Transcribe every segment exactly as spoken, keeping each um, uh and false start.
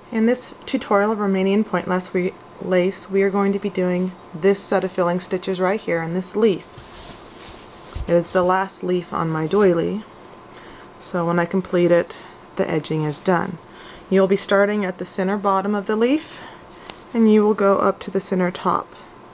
In this tutorial of Romanian pointless we, lace, we are going to be doing this set of filling stitches right here in this leaf. It is the last leaf on my doily, so when I complete it, the edging is done. You'll be starting at the center bottom of the leaf, and you will go up to the center top.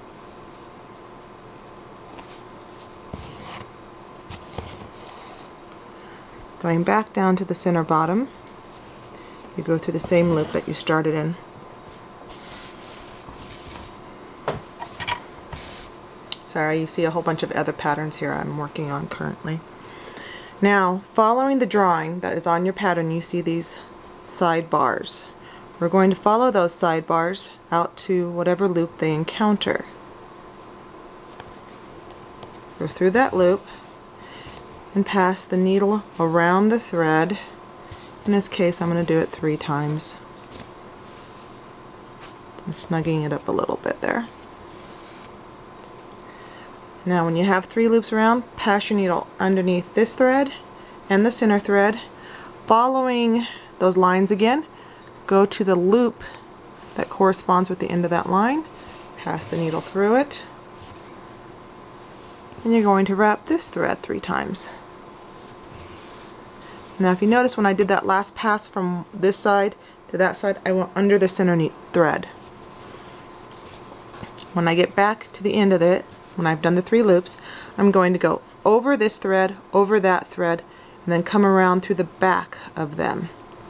Going back down to the center bottom, you go through the same loop that you started in. Sorry, you see a whole bunch of other patterns here I'm working on currently. Now, following the drawing that is on your pattern, you see these side bars. We're going to follow those side bars out to whatever loop they encounter. Go through that loop and pass the needle around the thread. In this case, I'm going to do it three times. I'm snugging it up a little bit there. Now when you have three loops around, pass your needle underneath this thread and the center thread. Following those lines again, go to the loop that corresponds with the end of that line, pass the needle through it, and you're going to wrap this thread three times. Now if you notice, when I did that last pass from this side to that side, I went under the center thread. When I get back to the end of it, when I've done the three loops, I'm going to go over this thread, over that thread, and then come around through the back of them.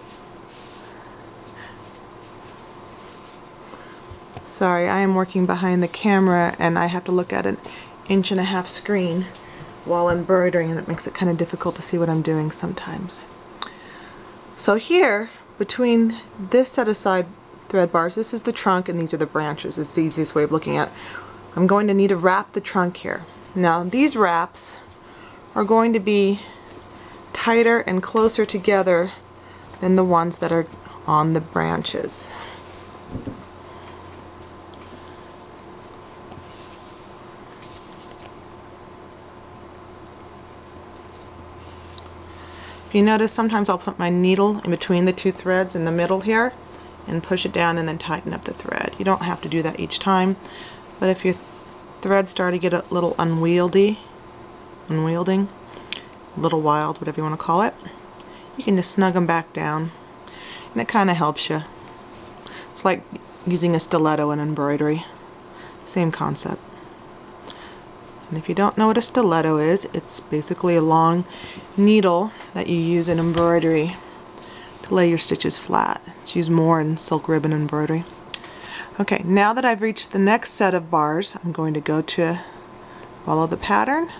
Sorry, I am working behind the camera and I have to look at an inch and a half screen while embroidering, and it makes it kind of difficult to see what I'm doing sometimes. So here, between this set of side thread bars, this is the trunk and these are the branches. It's the easiest way of looking at it. I'm going to need to wrap the trunk here. Now these wraps are going to be tighter and closer together than the ones that are on the branches. If you notice, sometimes I'll put my needle in between the two threads in the middle here and push it down and then tighten up the thread. You don't have to do that each time. But if your threads start to get a little unwieldy, unwielding, a little wild, whatever you want to call it, you can just snug them back down, and it kind of helps you. It's like using a stiletto in embroidery. Same concept. And if you don't know what a stiletto is, it's basically a long needle that you use in embroidery to lay your stitches flat. It's used more in silk ribbon embroidery. Okay, now that I've reached the next set of bars, I'm going to go to follow the pattern,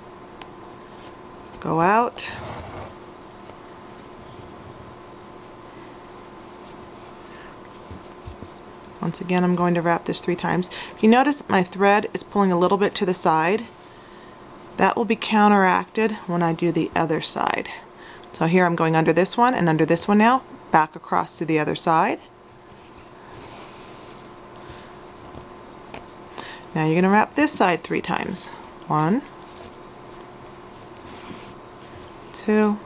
go out, once again I'm going to wrap this three times. If you notice, my thread is pulling a little bit to the side. That will be counteracted when I do the other side. So here I'm going under this one and under this one now, back across to the other side. Now you're going to wrap this side three times. One, two,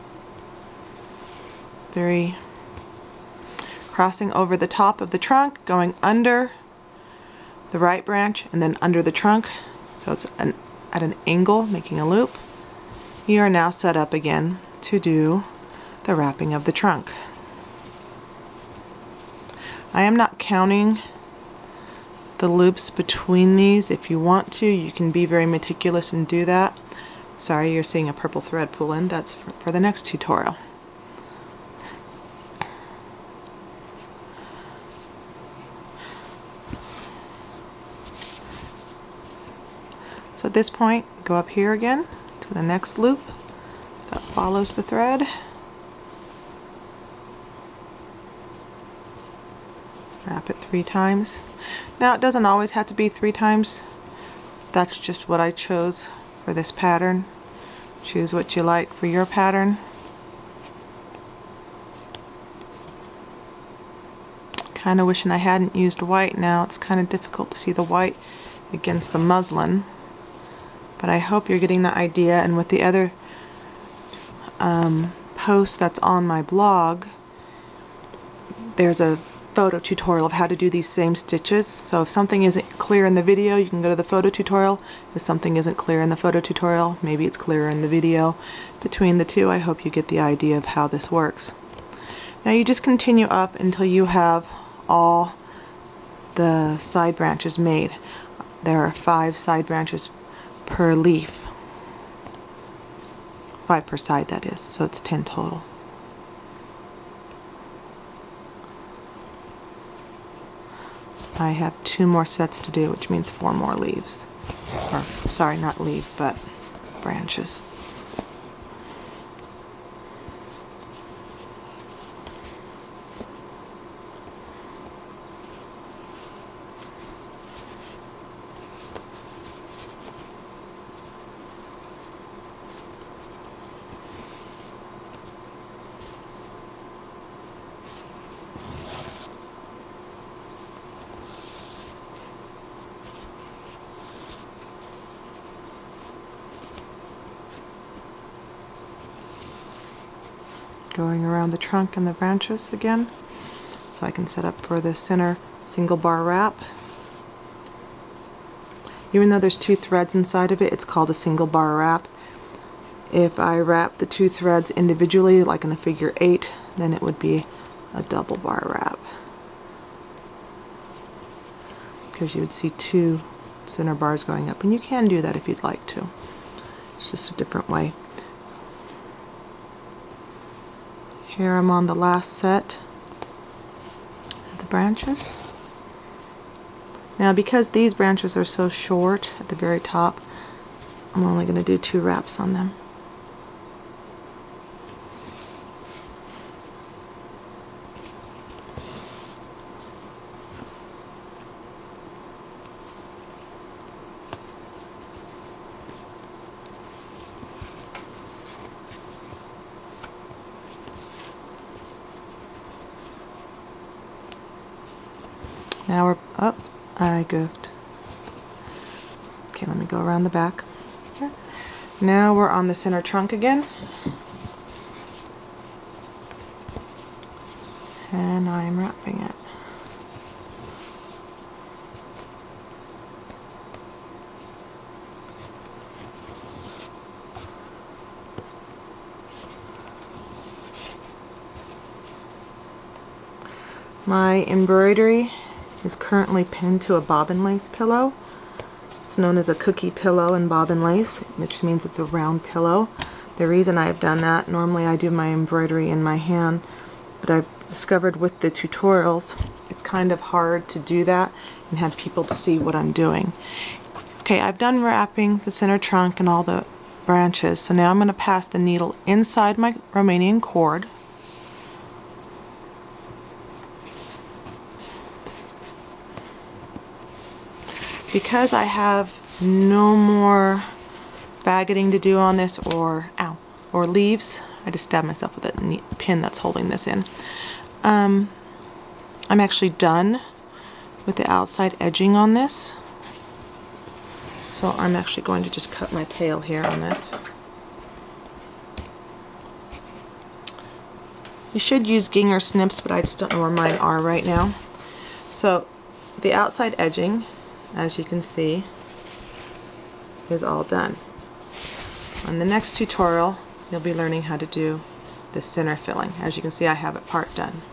three. Crossing over the top of the trunk, going under the right branch and then under the trunk, so it's an, at an angle, making a loop. You are now set up again to do the wrapping of the trunk. I am not counting the loops between these. If you want to, you can be very meticulous and do that. Sorry, you're seeing a purple thread pull in. That's for, for the next tutorial. So at this point, go up here again to the next loop that follows the thread. Wrap it three times. Now it doesn't always have to be three times. That's just what I chose for this pattern. Choose what you like for your pattern. Kind of wishing I hadn't used white now. It's kind of difficult to see the white against the muslin. But I hope you're getting the idea, and with the other um, post that's on my blog, there's a photo tutorial of how to do these same stitches. So if something isn't clear in the video, you can go to the photo tutorial. If something isn't clear in the photo tutorial, maybe it's clearer in the video. Between the two, I hope you get the idea of how this works. Now you just continue up until you have all the side branches made. There are five side branches per leaf. Five per side, that is, so it's ten total. I have two more sets to do, which means four more leaves. Or, sorry, not leaves, but branches. Going around the trunk and the branches again, so I can set up for the center single bar wrap. Even though there's two threads inside of it, it's called a single bar wrap. If I wrap the two threads individually, like in a figure eight, then it would be a double bar wrap, because you would see two center bars going up, and you can do that if you'd like to. It's just a different way. Here I'm on the last set of the branches. Now because these branches are so short at the very top, I'm only going to do two wraps on them. Now we're up. Oh, I goofed. Okay, let me go around the back. Here. Now we're on the center trunk again. And I'm wrapping it. My embroidery is currently pinned to a bobbin lace pillow. It's known as a cookie pillow in bobbin lace, which means it's a round pillow. The reason I've done that, normally I do my embroidery in my hand, but I've discovered with the tutorials it's kind of hard to do that and have people to see what I'm doing. Okay, I've done wrapping the center trunk and all the branches, so now I'm going to pass the needle inside my Romanian cord. Because I have no more baguetting to do on this, or ow, or leaves, I just stabbed myself with a neat pin that's holding this in. Um, I'm actually done with the outside edging on this, so I'm actually going to just cut my tail here on this. You should use Ginger snips, but I just don't know where mine are right now. So the outside edging, as you can see, is all done. On the next tutorial, you'll be learning how to do the center filling. As you can see, I have it part done.